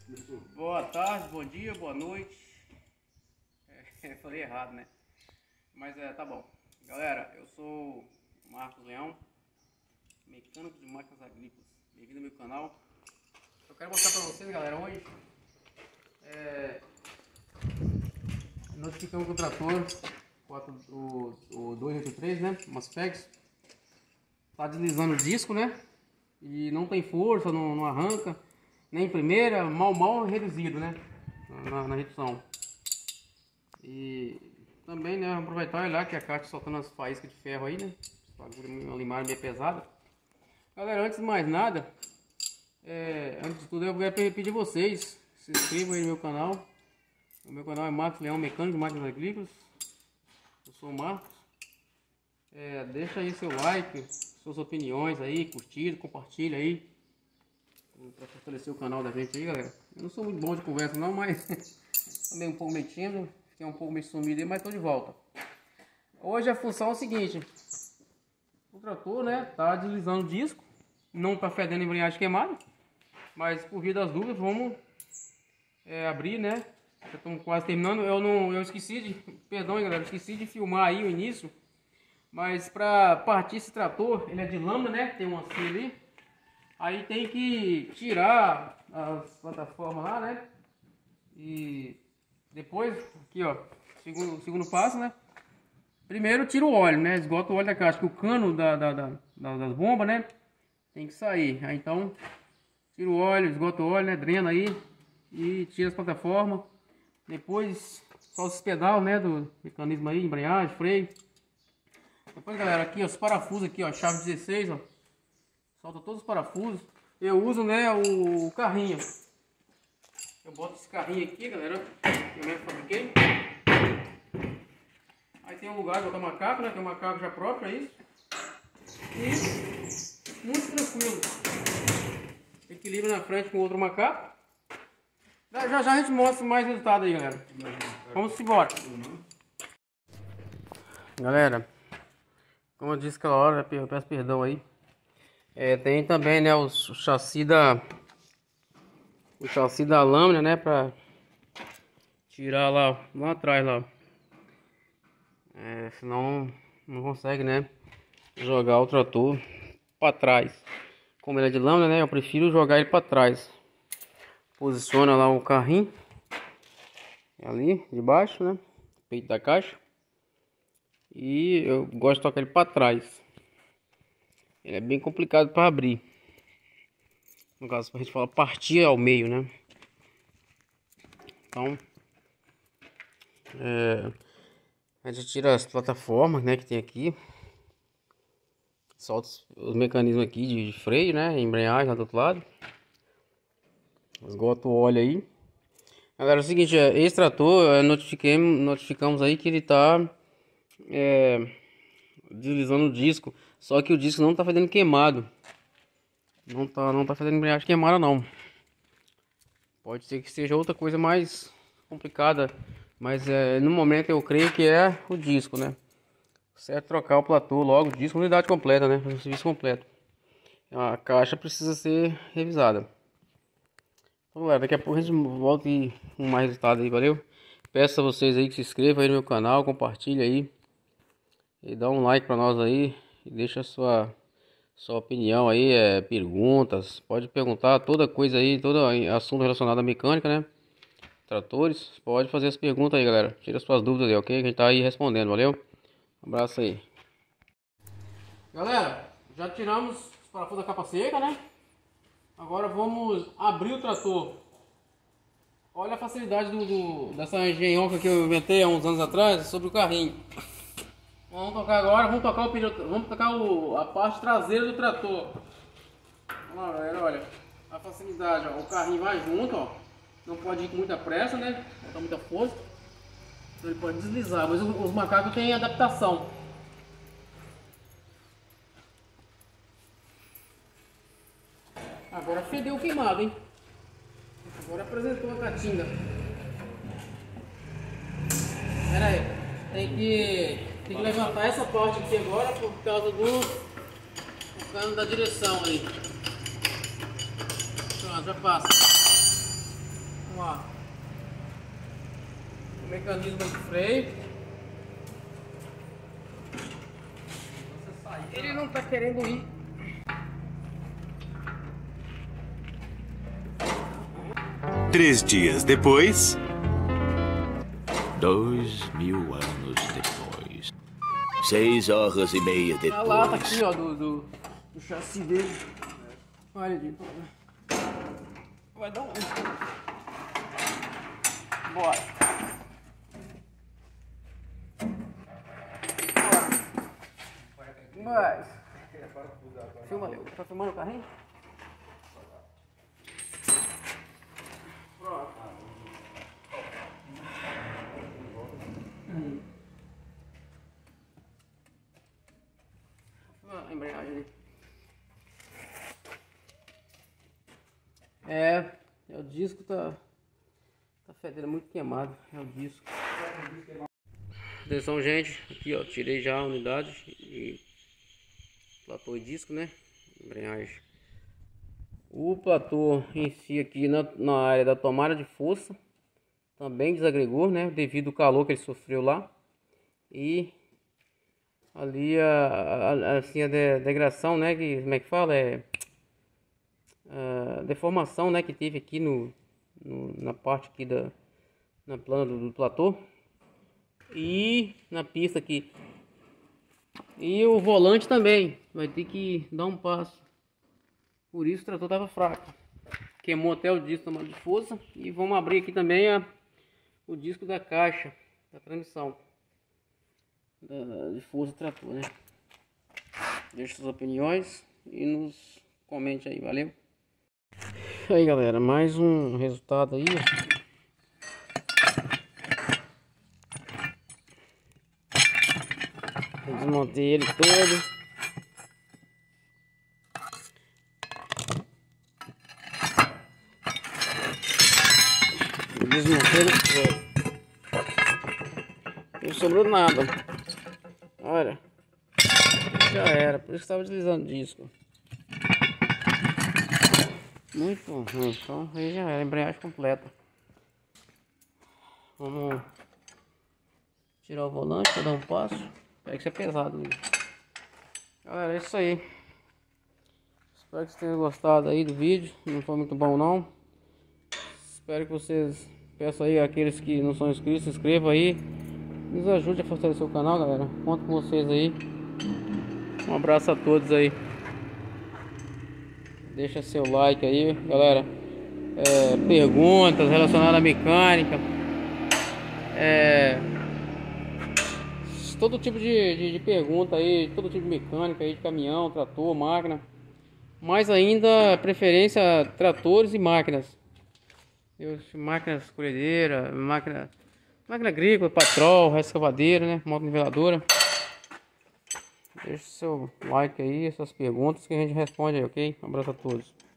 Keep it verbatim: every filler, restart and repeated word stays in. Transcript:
Boa tarde, bom dia, boa noite. É, falei errado, né? Mas é, tá bom. Galera, eu sou o Marcos Leão, mecânico de máquinas agrícolas. Bem-vindo ao meu canal. Eu quero mostrar pra vocês, galera, hoje é, notificamos com o trator o, o duzentos e oitenta e três, né? Umas pegs. Tá deslizando o disco, né? E não tem força, não, não arranca. Nem primeira, mal mal reduzido, né? Na, na redução. E também, né? Aproveitar e olhar que a caixa soltando as faíscas de ferro aí, né? Uma limagem meio pesada. Galera, antes de mais nada, é, antes de tudo eu quero pedir vocês, se inscrevam aí no meu canal. O meu canal é Marcos Leão, mecânico de máquinas agrícolas. Eu sou o Marcos. É, deixa aí seu like, suas opiniões aí, curtir, compartilha aí. Para fortalecer o canal da gente aí, galera. Eu não sou muito bom de conversa não, mas também um pouco meio tímido, fiquei um pouco meio sumido aí, mas tô de volta. Hoje a função é o seguinte: o trator, né, tá deslizando o disco, não tá fedendo embreagem queimada, mas por via das dúvidas vamos é, abrir, né? Já estamos quase terminando. Eu não, eu esqueci de, perdão, galera, eu esqueci de filmar aí o início, mas para partir esse trator, ele é de lâmina, né? Tem uma assim ali. Aí tem que tirar as plataformas lá, né? E depois, aqui ó, segundo, segundo passo, né? Primeiro tira o óleo, né? Esgota o óleo da caixa, que o cano da, da, da, das bombas, né? Tem que sair. Aí então, tira o óleo, esgota o óleo, né? Drena aí e tira as plataformas. Depois, só os pedal, né? Do mecanismo aí, embreagem, freio. Depois, galera, aqui ó, os parafusos aqui, ó, chave dezesseis, ó. Solta todos os parafusos. Eu uso, né, o carrinho. Eu boto esse carrinho aqui, galera. Eu mesmo fabriquei. Aí tem um lugar de botar macaco, né? Tem um macaco já próprio, é isso. E muito tranquilo. Equilíbrio na frente com outro macaco. Já já a gente mostra mais resultado aí, galera. Vamos embora. Galera, como eu disse aquela hora, eu peço perdão aí. É, tem também, né, o, o chassi da o chassi da lâmina, né, para tirar lá, lá atrás lá. É, senão não consegue, né, jogar o trator para trás. Como ele é de lâmina, né, eu prefiro jogar ele para trás. Posiciona lá o carrinho ali de baixo, né, peito da caixa. E eu gosto de tocar ele para trás. Ele é bem complicado para abrir. No caso, a gente fala partir ao meio, né? Então, é, a gente tira as plataformas, né, que tem aqui. Solta os mecanismos aqui de, de freio, né? Embreagem lá do outro lado. Esgota o óleo aí. Agora é o seguinte, é, esse trator, é, notificamos, notificamos aí que ele tá é, deslizando o disco. Só que o disco não tá fazendo queimado. Não tá, não tá fazendo embreagem queimada não. Pode ser que seja outra coisa mais complicada. Mas é, no momento eu creio que é o disco, né? Certo, trocar o platô logo, o disco, unidade completa, né? Fazer o serviço completo. A caixa precisa ser revisada. Então galera, daqui a pouco a gente volta e com mais resultado aí, valeu? Peço a vocês aí que se inscrevam aí no meu canal, compartilhem aí. E dá um like pra nós aí. E deixa a sua, sua opinião aí, é, perguntas. Pode perguntar toda coisa aí, todo assunto relacionado à mecânica, né? Tratores. Pode fazer as perguntas aí, galera. Tira suas dúvidas aí, ok? Que a gente tá aí respondendo, valeu? Um abraço aí. Galera, já tiramos os parafusos da capa seca, né? Agora vamos abrir o trator. Olha a facilidade do, do, dessa engenhoca que eu inventei há uns anos atrás sobre o carrinho. Vamos tocar agora, vamos tocar o pneu, vamos tocar o, a parte traseira do trator. Vamos lá, galera, olha a facilidade, ó. O carrinho vai junto, ó. Não pode ir com muita pressa, né? Não tá muita força. Então ele pode deslizar, mas os, os macacos têm adaptação. Agora fedeu queimado, hein? Agora apresentou a catinga. Pera aí, tem que Tem que levantar essa parte aqui agora por causa do, do cano da direção ali. Pronto, já passa. Ó, o mecanismo de freio. Ele não tá querendo ir. Três dias depois. Dois mil anos depois. Seis horas e meia depois. A lata aqui, ó, do, do, do chassi dele. Olha, gente. Vai dar um. Bora. Mas. Filma ali. Tá filmando o carrinho? Pronto. A embreagem ali. É, é o disco tá tá fedendo, muito queimado. É o disco. Atenção, gente, aqui ó, tirei já a unidade e platô e disco, né? Embreagem. O platô em si aqui na, na área da tomada de força também desagregou, né? Devido ao calor que ele sofreu lá. E ali a, a, assim, a de, degradação, né? Que, como é que fala? É a deformação, né? Que teve aqui no, no na parte aqui da na plana do, do platô e na pista aqui. E o volante também vai ter que dar um passo. Por isso o trator estava fraco. Queimou até o disco de força. E vamos abrir aqui também a, o disco da caixa da transmissão da, de força do trator, né? Deixe suas opiniões e nos comente aí, valeu? Aí galera, mais um resultado aí, ó. Eu desmontei ele todo. Desmontei ele todo. Não sobrou nada. Olha. Já era, por isso que estava deslizando o disco. Muito ruim, então aí já era, embreagem completa. Vamos tirar o volante para dar um passo. Pega que isso é pesado, né? Galera, é isso aí. Espero que vocês tenham gostado aí do vídeo. Não foi muito bom não. Espero que vocês, peço aí aqueles que não são inscritos, se inscrevam aí. Nos ajude a fortalecer o canal, galera. Conto com vocês aí. Um abraço a todos aí. Deixa seu like aí, galera. É, perguntas relacionadas à mecânica. É, todo tipo de, de, de pergunta aí, todo tipo de mecânica aí, de caminhão, trator, máquina. Mais ainda, preferência tratores e máquinas. Eu, máquinas colhedeira, máquina, máquina agrícola, patrol, escavadeira, né? Moto niveladora. Deixa seu like aí, essas perguntas que a gente responde aí, ok? Um abraço a todos.